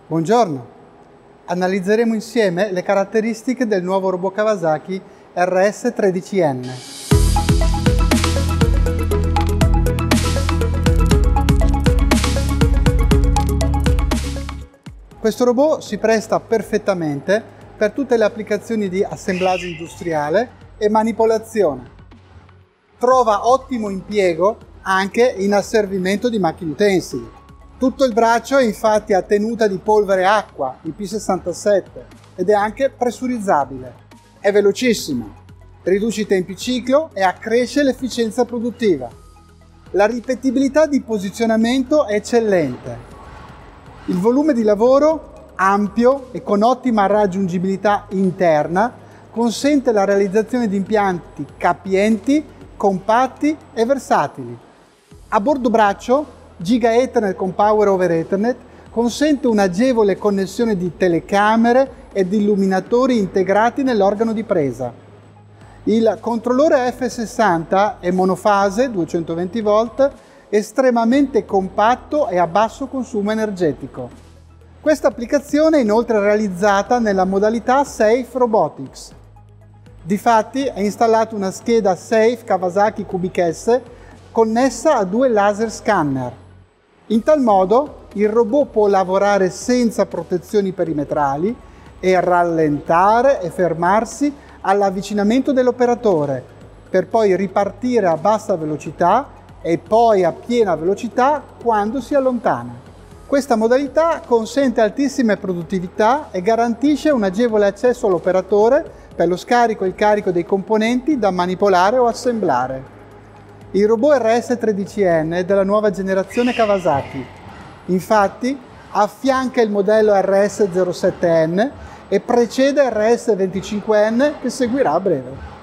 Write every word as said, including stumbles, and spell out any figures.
Buongiorno! Analizzeremo insieme le caratteristiche del nuovo robot Kawasaki R S tredici N. Questo robot si presta perfettamente per tutte le applicazioni di assemblaggio industriale e manipolazione. Trova ottimo impiego anche in asservimento di macchine utensili. Tutto il braccio è infatti a tenuta di polvere acqua, I P sessantasette, ed è anche pressurizzabile. È velocissimo, riduce i tempi ciclo e accresce l'efficienza produttiva. La ripetibilità di posizionamento è eccellente. Il volume di lavoro, ampio e con ottima raggiungibilità interna, consente la realizzazione di impianti capienti, compatti e versatili. A bordo braccio, Giga Ethernet con Power over Ethernet consente un'agevole connessione di telecamere ed illuminatori integrati nell'organo di presa. Il controllore F sessanta è monofase, duecentoventi volt, estremamente compatto e a basso consumo energetico. Questa applicazione è inoltre realizzata nella modalità Safe Robotics. Difatti è installata una scheda Safe Kawasaki Robotics connessa a due laser scanner. In tal modo il robot può lavorare senza protezioni perimetrali e rallentare e fermarsi all'avvicinamento dell'operatore, per poi ripartire a bassa velocità e poi a piena velocità quando si allontana. Questa modalità consente altissime produttività e garantisce un agevole accesso all'operatore per lo scarico e il carico dei componenti da manipolare o assemblare. Il robot R S tredici N è della nuova generazione Kawasaki. Infatti, affianca il modello R S zero sette N e precede R S venticinque N che seguirà a breve.